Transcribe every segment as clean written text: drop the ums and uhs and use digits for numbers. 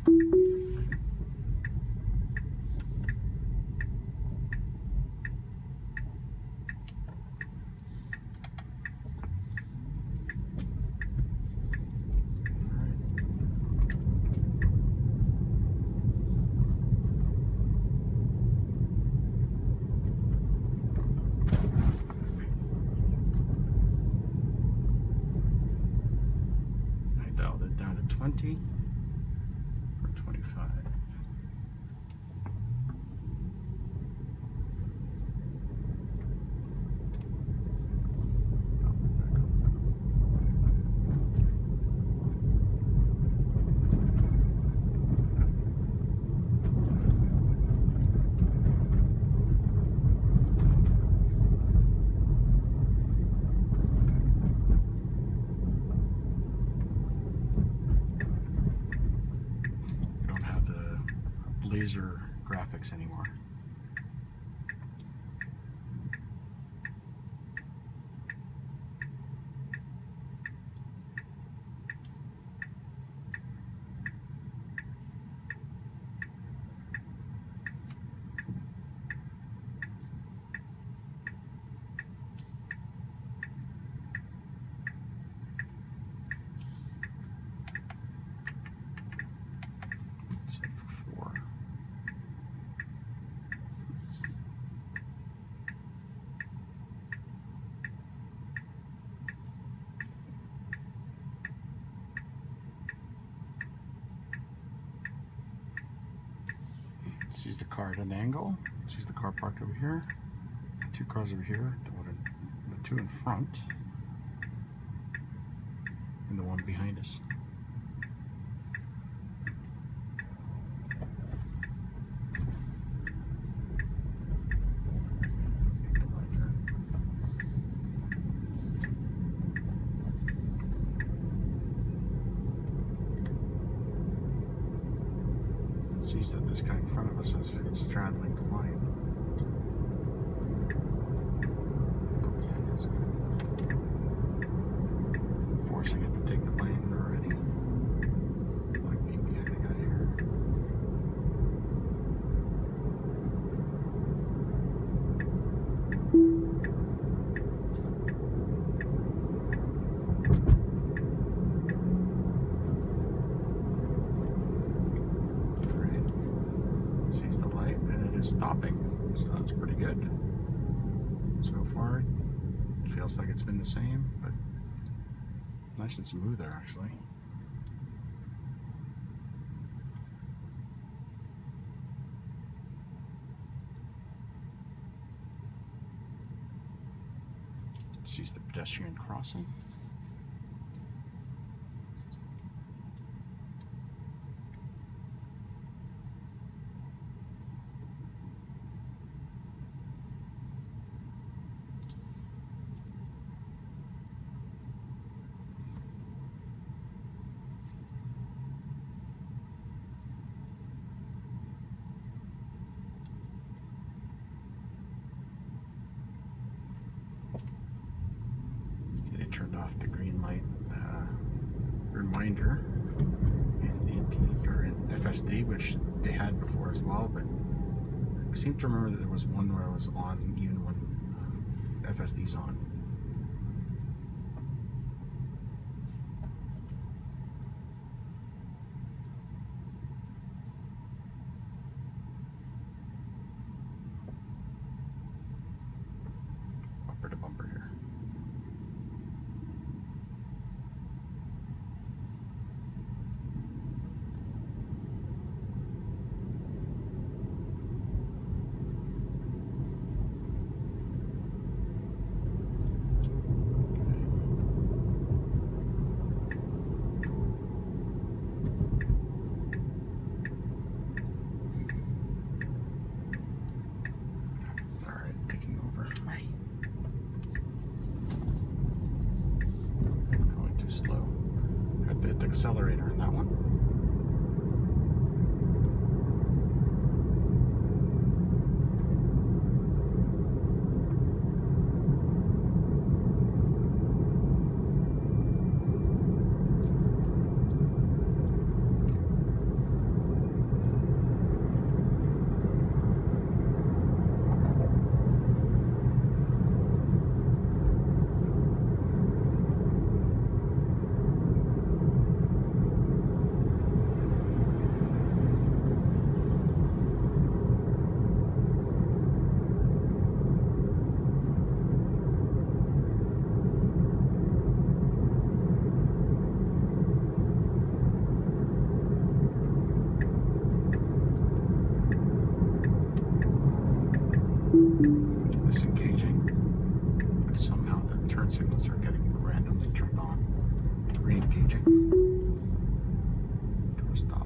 Down to 20 or 25. Laser graphics anymore. Set for 4. Sees the car at an angle. Sees the car parked over here. The 2 cars over here. The 2 in front. And the one behind us. Sees that this guy in front of us is straddling the line. Forcing it to take the lane already. Like being behind the guy here. Stopping, so that's pretty good. So far, it feels like it's been the same, but nice and smooth there actually. Sees the pedestrian crossing. Turned off the green light reminder in FSD, which they had before as well, but I seem to remember that there was one where I was on even when FSD's on. Bumper to bumper here. Slow. Had to hit the accelerator in that one. disengaging. Somehow the turn signals are getting randomly turned on. Re-engaging to a stop.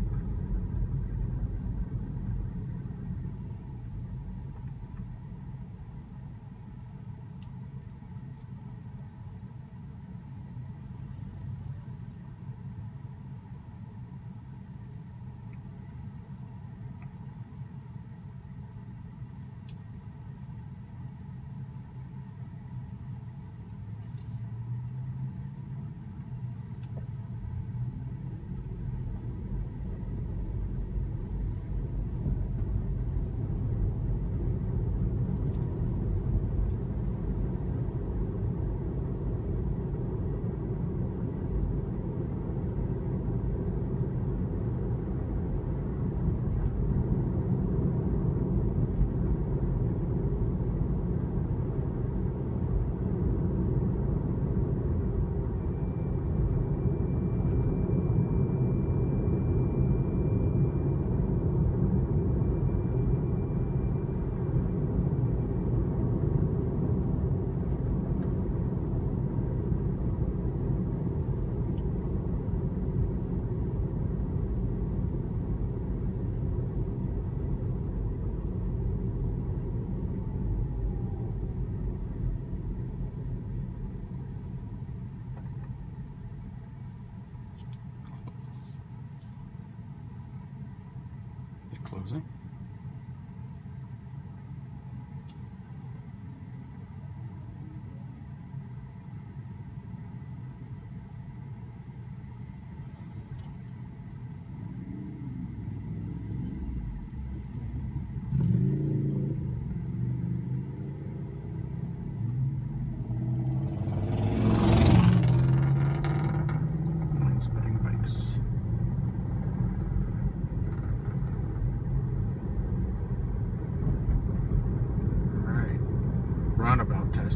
Closing. Spreading bikes. Roundabout test.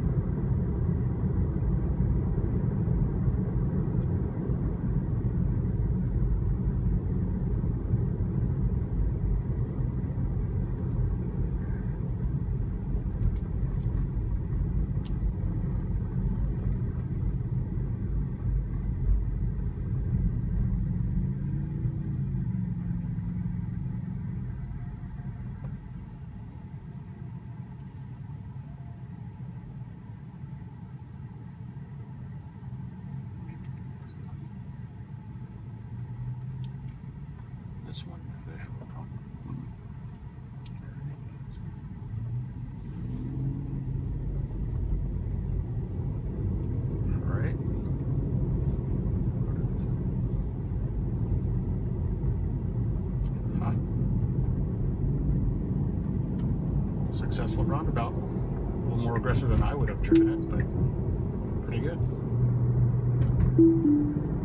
This one if they have a problem. All right. Successful roundabout. A little more aggressive than I would have driven it, but pretty good.